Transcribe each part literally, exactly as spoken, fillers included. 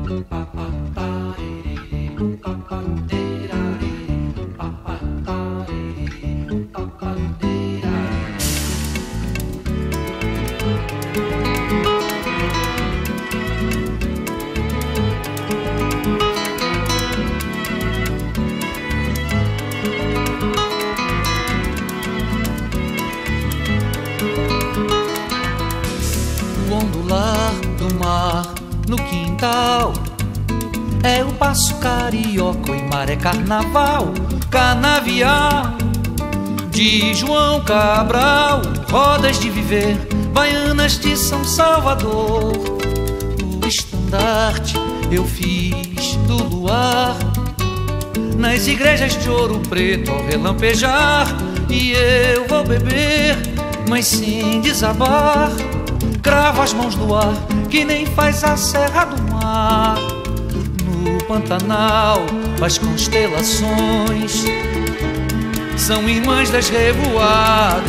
O ondular do mar no quintal é o passo carioca, e mar é carnaval, canavial de João Cabral, rodas de viver, baianas de São Salvador. O estandarte eu fiz do luar, nas igrejas de Ouro Preto ao relampejar, e eu vou beber, mas sem desabar. Cravo as mãos no ar, que nem faz a serra do mar. No Pantanal, as constelações são irmãs das revoadas,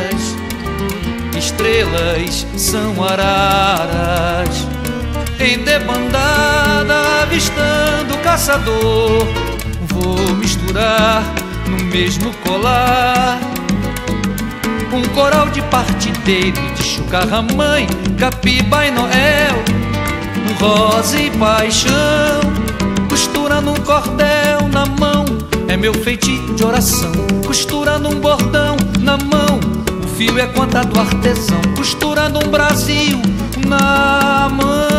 estrelas são araras, em debandada avistando o caçador. Vou misturar no mesmo colar um coral de partideiro e de chucarra-mãe, Capiba e Noel, rosa e paixão, costura num cordel na mão, é meu feitio de oração. Costura num bordão na mão, o fio é conta do artesão. Costura num Brasil na mão.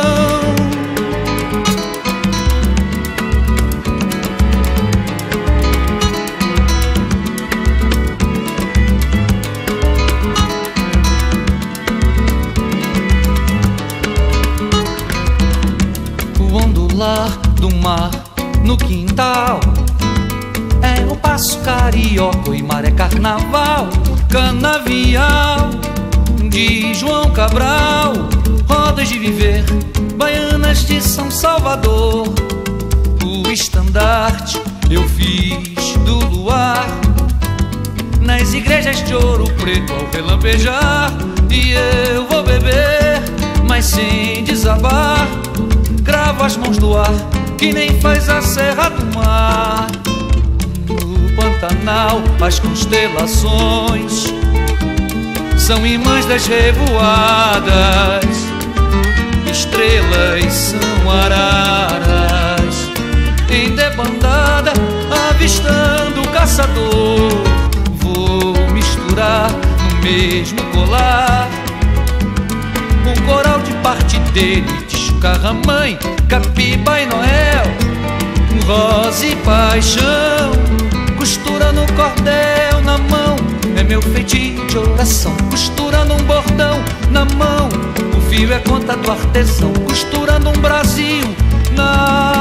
Do mar no quintal é o passo carioca, e mar é carnaval, canavial de João Cabral, rodas de viver, baianas de São Salvador. O estandarte eu fiz do luar, nas igrejas de Ouro Preto ao relampejar, e eu vou beber, mas sem desabar. Cravo as mãos no ar, que nem faz a serra do mar. No Pantanal, as constelações são irmãs das revoadas, estrelas são araras, em debandada avistando o caçador. Vou misturar no mesmo colar um coral de partideiro e de chucarra-mãe, Capiba e Noel, rosa e paixão, costura no cordel na mão, é meu feitio de oração. Costura num bordão na mão, o fio é conta do artesão. Costura num Brasil na